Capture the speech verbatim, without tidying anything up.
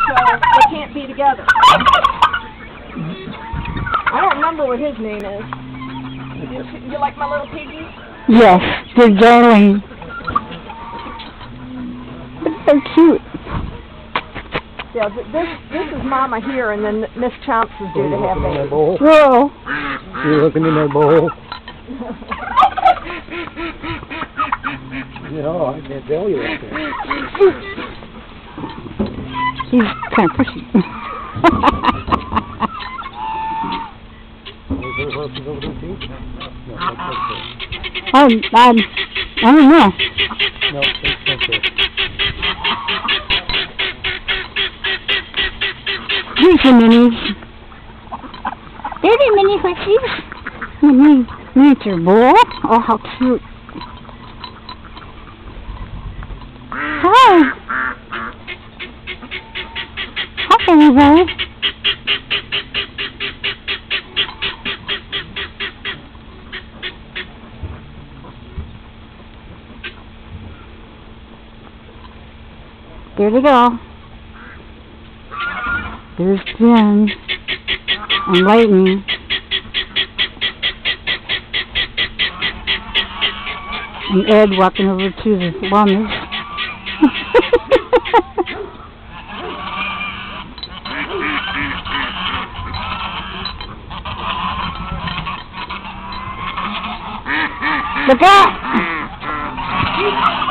so they can't be together. I don't remember what his name is. You, you like my little piggies? Yes, they're darling. They're cute. Yeah, th this this is Mama here, and then Miss Chomps is due to have babies. Whoa. You're looking in that bowl. No, I can't tell you that. He's kind of pushy. I, I, I don't know. No, it's okay. These are minis. They're the mini hussies. Mini miniature bull. Oh, how cute. Hi. Hi, everybody. There they go. There's Jen and Lightning. And Ed walking over to the llamas. Look out!